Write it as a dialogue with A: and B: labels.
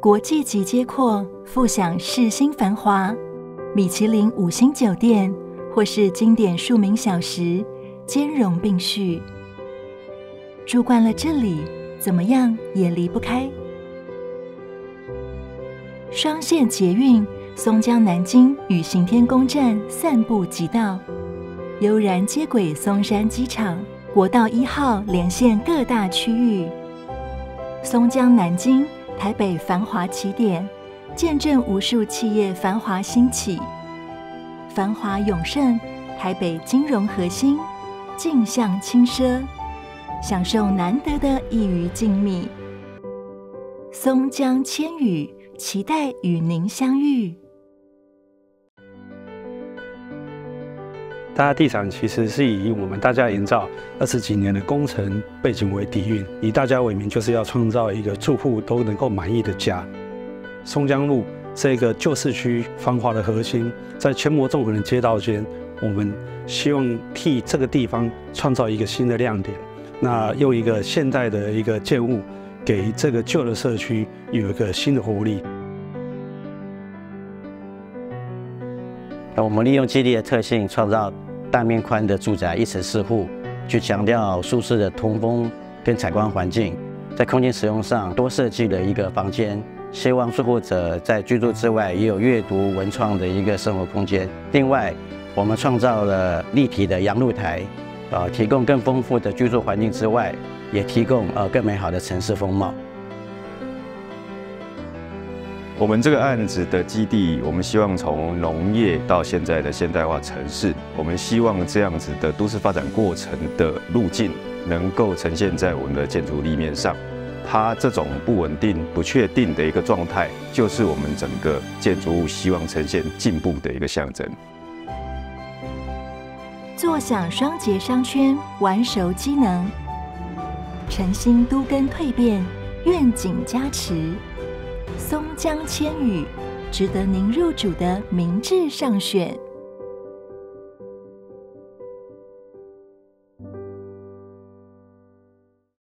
A: 国际级街廓，富享世新繁华，米其林5星酒店或是经典庶民小食，兼容并蓄。住惯了这里，怎么样也离不开。双线捷运松江南京与行天宫站散步即到，悠然接轨松山机场，国道1号连线各大区域。松江南京台北繁华起点，见证无数企业繁华兴起。繁华永盛，台北金融核心，镜像轻奢，享受难得的一隅静谧。松江千语，期待与您相遇。
B: 大家地产其实是以我们大家营造20几年的工程背景为底蕴，以大家为名，就是要创造一个住户都能够满意的家。松江路这个旧市区繁华的核心，在阡陌纵横的街道间，我们希望替这个地方创造一个新的亮点。那用一个现代的一个建物，给这个旧的社区有一个新的活力。
C: 我们利用基地的特性，创造大面宽的住宅，1层4户，去强调舒适的通风跟采光环境。在空间使用上，多设计了一个房间，希望住户者在居住之外，也有阅读文创的一个生活空间。另外，我们创造了立体的阳露台，提供更丰富的居住环境之外，也提供更美好的城市风貌。
D: 我们这个案子的基地，我们希望从农业到现在的现代化城市，我们希望这样子的都市发展过程的路径，能够呈现在我们的建筑立面上。它这种不稳定、不确定的一个状态，就是我们整个建筑物希望呈现进步的一个象征。
A: 坐享双节商圈，玩熟机能，诚心都更蜕变，愿景加持。松江千语，值得您入主的明智上选。